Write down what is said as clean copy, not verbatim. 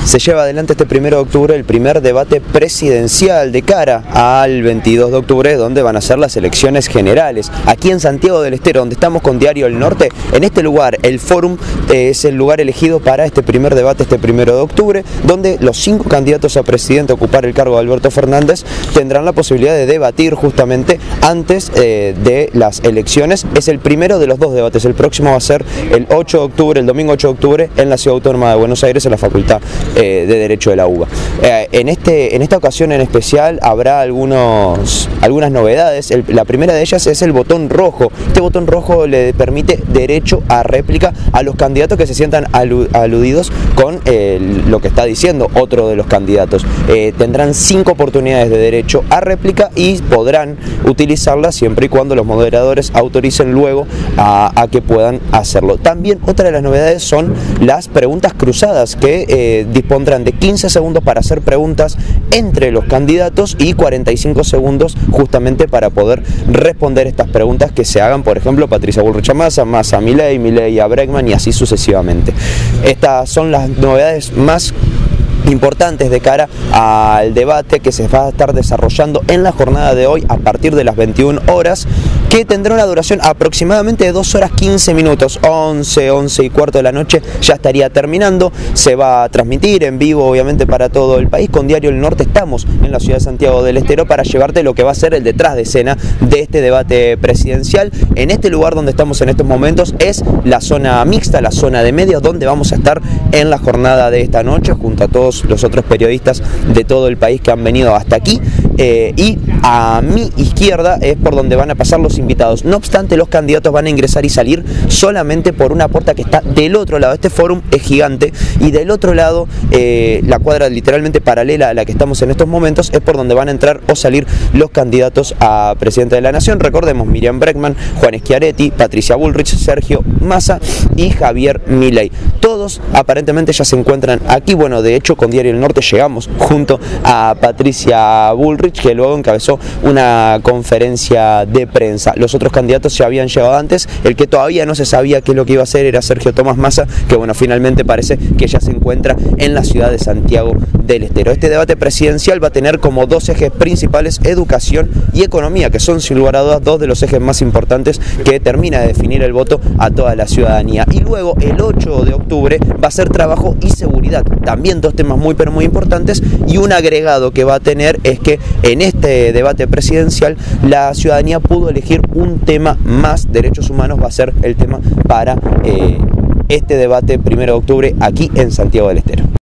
Se lleva adelante este 1 de octubre el primer debate presidencial de cara al 22 de octubre, donde van a ser las elecciones generales. Aquí en Santiago del Estero, donde estamos con Diario El Norte, en este lugar, el Fórum es el lugar elegido para este primer debate, este 1 de octubre, donde los 5 candidatos a presidente a ocupar el cargo de Alberto Fernández tendrán la posibilidad de debatir justamente antes de las elecciones. Es el primero de los 2 debates. El próximo va a ser el 8 de octubre, el domingo 8 de octubre, en la Ciudad Autónoma de Buenos Aires, en la Facultad de Derecho de la UBA. En esta ocasión en especial habrá algunas novedades. La primera de ellas es el botón rojo. Este botón rojo le permite derecho a réplica a los candidatos que se sientan aludidos con lo que está diciendo otro de los candidatos. Tendrán 5 oportunidades de derecho a réplica y podrán utilizarlas siempre y cuando los moderadores autoricen luego a que puedan hacerlo. También otra de las novedades son las preguntas cruzadas, que dispondrán de 15 segundos para hacer preguntas entre los candidatos y 45 segundos justamente para poder responder estas preguntas que se hagan, por ejemplo, Patricia Bullrich a Massa, Massa a Milei, Milei a Bregman y así sucesivamente. Estas son las novedades más importantes de cara al debate que se va a estar desarrollando en la jornada de hoy a partir de las 21 horas, que tendrá una duración aproximadamente de 2 horas 15 minutos, 11 y cuarto de la noche ya estaría terminando. Se va a transmitir en vivo obviamente para todo el país. Con Diario El Norte estamos en la ciudad de Santiago del Estero para llevarte lo que va a ser el detrás de escena de este debate presidencial. En este lugar donde estamos en estos momentos es la zona mixta, la zona de medios, donde vamos a estar en la jornada de esta noche junto a todos los otros periodistas de todo el país que han venido hasta aquí, y a mi izquierda es por donde van a pasar los invitados. No obstante, los candidatos van a ingresar y salir solamente por una puerta que está del otro lado. Este fórum es gigante y del otro lado, la cuadra literalmente paralela a la que estamos en estos momentos, es por donde van a entrar o salir los candidatos a presidente de la Nación. Recordemos: Miriam Bregman, Juan Schiaretti, Patricia Bullrich, Sergio Massa y Javier Milei. Todos aparentemente ya se encuentran aquí. Bueno, de hecho con Diario El Norte llegamos junto a Patricia Bullrich, que luego encabezó una conferencia de prensa. Los otros candidatos ya habían llegado antes. El que todavía no se sabía qué es lo que iba a hacer era Sergio Tomás Massa, que bueno, finalmente parece que ya se encuentra en la ciudad de Santiago del Estero. Este debate presidencial va a tener como 2 ejes principales: educación y economía, que son sin lugar a dudas 2 de los ejes más importantes que termina de definir el voto a toda la ciudadanía. Y luego el 8 de octubre va a ser trabajo y seguridad, también 2 temas muy pero muy importantes. Y un agregado que va a tener es que en este debate presidencial la ciudadanía pudo elegir un tema más. Derechos humanos va a ser el tema para este debate 1 de octubre aquí en Santiago del Estero.